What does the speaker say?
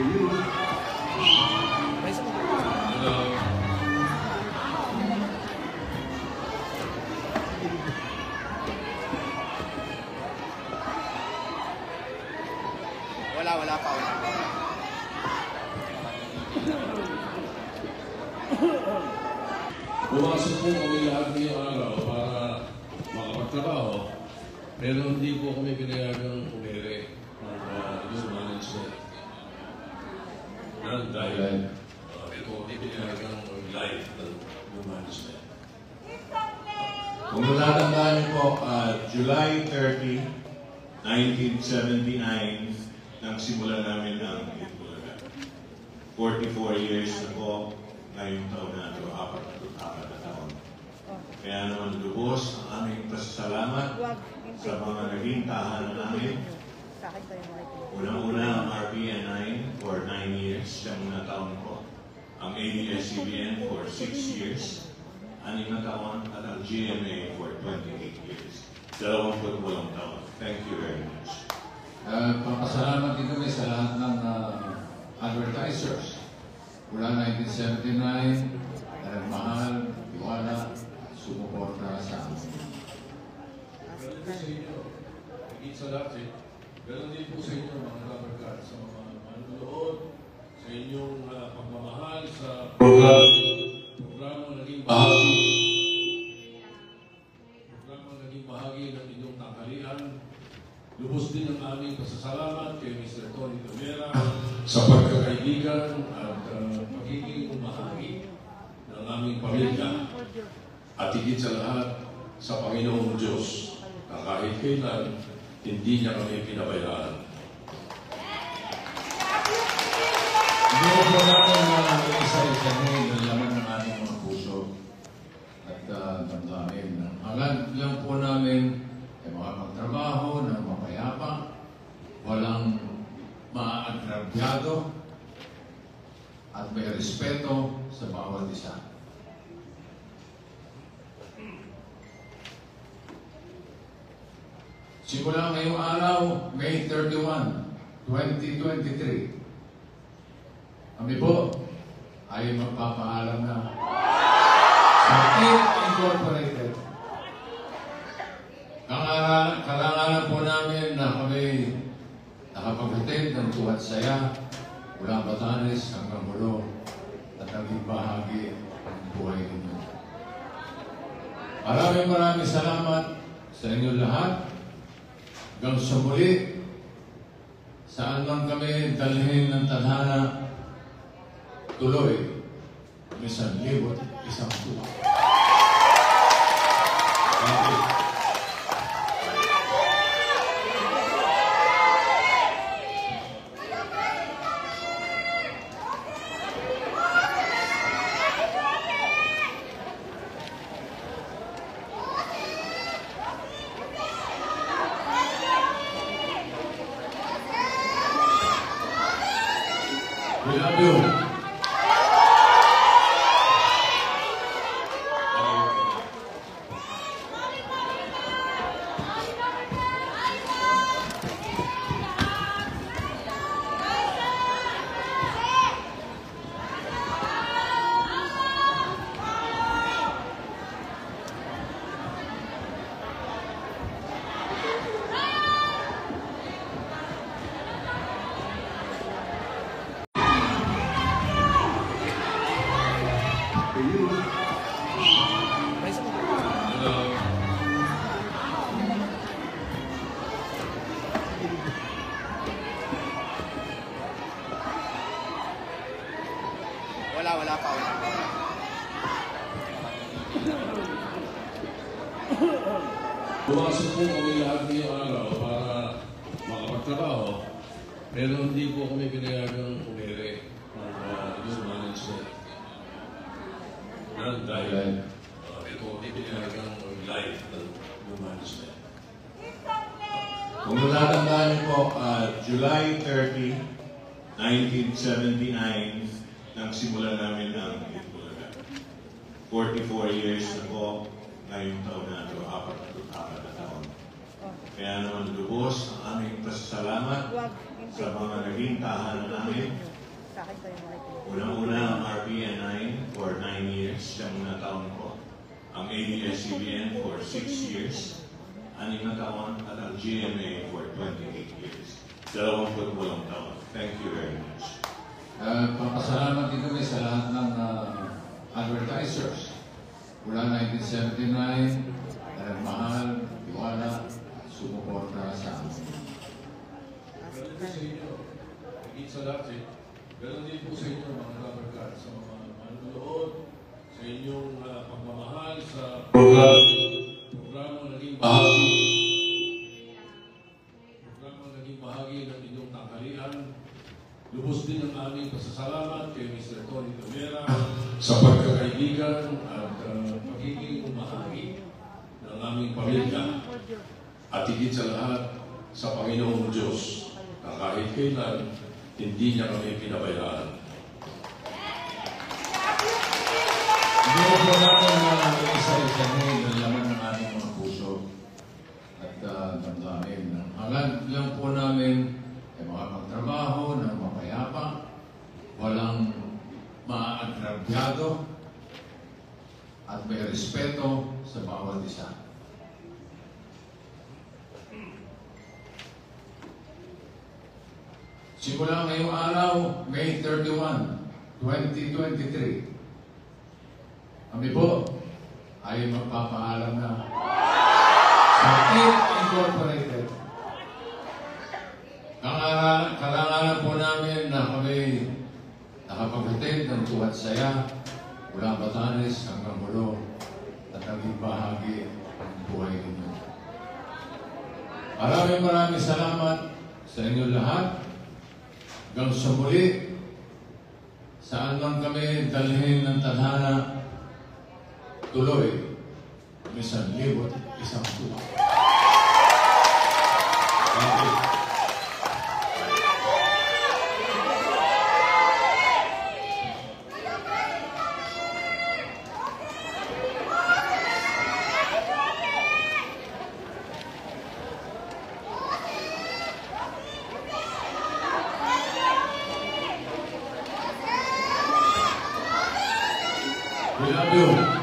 Wala pa. Pumasok po kami lahat ngayong araw para makapagtrabaho, pero hindi po kami pinayagang umere ng yung management. Dahil ito hindi pinayagang live ng yung management. Kung natatandaan niyo po, July 30, 1979, nang simulan namin ang Itbulaga. 44 years na po, ngayong taon na ito, 4 na taon. Kaya naman lubos ang aming pasasalamat sa mga naging tahanan namin. Unang-una ang RPN9 for 9 years, 7 na taon po. Ang ABS-CBN for 6 years, 6 na taon, at ang GMA for 28 years. 28 taon. Thank you very much. Papasalamat din kami sa lahat ng advertisers. Mula 1979, na nagmahal, tiwala, sumuporta sa amin. Ganun din sa inyo, higit sa dati, ganun din po sa inyo mga kabarkad, sa mga manunood, sa inyong pagmamahal sa programang naging bahagi ng inyong tanghalian. Lubos din ang aming pasasalamat kay Mr. Tony Tumera sa pagkakaibigan at pagiging bahagi ng aming pamilya. At higit sa lahat, sa Panginoong Diyos, na kahit kailan, hindi niya kami pinabayaan. Hindi po natin isa-isahin ang laman ng ating mga puso at damdamin. Ang halad lang po namin ay makapagtrabaho ng mapayapa, walang maagrabyado, at may respeto sa bawat isa. Simula ngayong araw, May 31, 2023, kami po ay magpapaalam na sa Team Incorporated. Kalangalan po namin na kami nakapaghatid ng tuwat saya mula Batanes hanggang Mulo at naging bahagi ng buhay ninyo. Maraming salamat sa inyong lahat. Hanggang sa muli, saan man kami dalhin ng tadhana, tuloy, 1,000 isang tuwa. Thank you. We love you. Wala pa. Pumasok po kami lahat ngayong araw para makapagtrabaho, pero hindi po kami pinayagang umere ng yung management. Dahil ito hindi pinayagang live ng yung management. Kung natatandaan niyo po, July 30, 1979, nang simulan namin ang Itbulaga. 44 years na po, ngayong taon na ito, 4 na taon. Kaya naman lubos ang aming pasasalamat sa mga naging tahanan namin. sa akin ko yung makikita. Unang-una ang RPN 9 for 9 years, siyang na taon ko. Ang ABS-CBN for 6 years, 6 na taon, at ang GMA for 28 years. 28 taon. Thank you very much. Papasalamat din kami sa lahat ng advertisers. Mula 1979, mahal, tiwala, sumuporta sa amin. Ganun din sa inyo. Higit sa lahat eh. Ganun din po sa inyo mga kabarkada, sa mga manunood, sa inyong pagmamahal sa programang naging bahagi ng inyong tanghalian. Lubos din ang aming pasasalamat kay Mr. Tony Camera sa pagkakaibigan at pagiging umahagi ng aming pamilya. At higit sa lahat, sa Panginoong Diyos, na kahit kailan, hindi niya kami pinabayaan. Hindi po namin isa-isahin ang laman ng aming mga puso at damdamin. Hanggang lang po namin ay makapagtrabaho ng mapayapa, walang maagrabyado, at may respeto sa bawat isa. Simula ngayong araw, May 31, 2023, kami po ay magpapaalam na sa Team Incorporated. Kalangalan po namin na kami nakapaghatid ng tuwat saya mula Batanes hanggang Mulo at naging bahagi ng buhay ninyo. Maraming salamat sa inyo lahat. Hanggang sa muli, saan man kami dalhin ng tadhana, tuloy, 1,000 isang tuwa. Thank you. We love you.